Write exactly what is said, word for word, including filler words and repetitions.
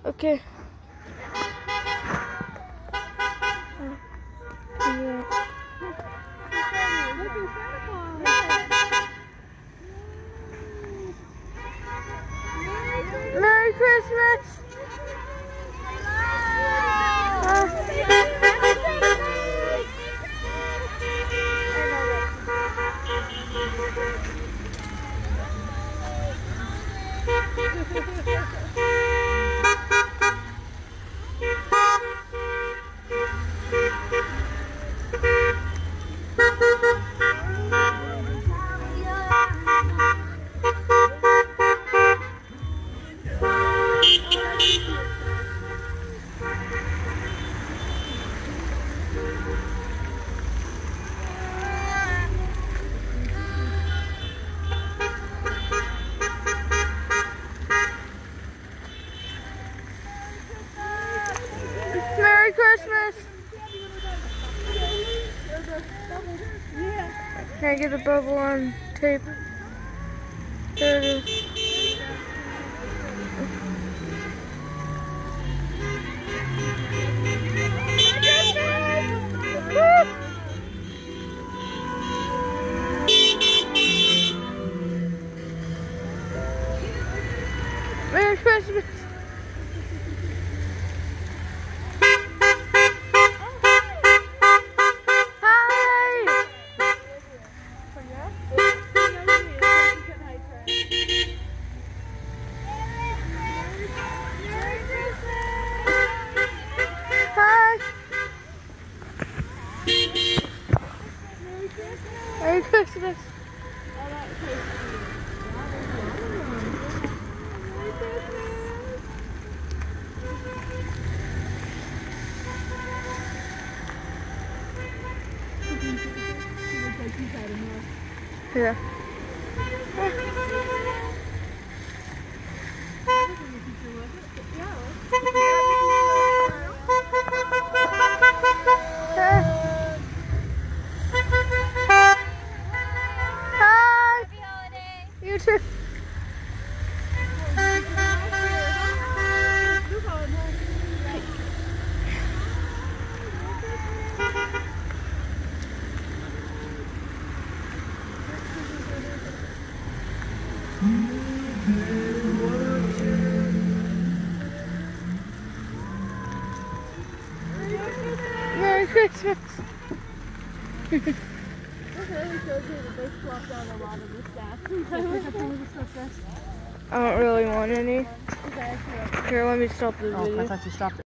Okay. Yeah. Merry Christmas! Merry Christmas! Can I get the bubble on tape? There it is. Merry Christmas! Merry Christmas! Yeah. You too. Merry Christmas. This really shows you that they swapped out a lot of the staff. I don't really want any. Okay, Here, let me stop the Oh, video. I thought you stopped it.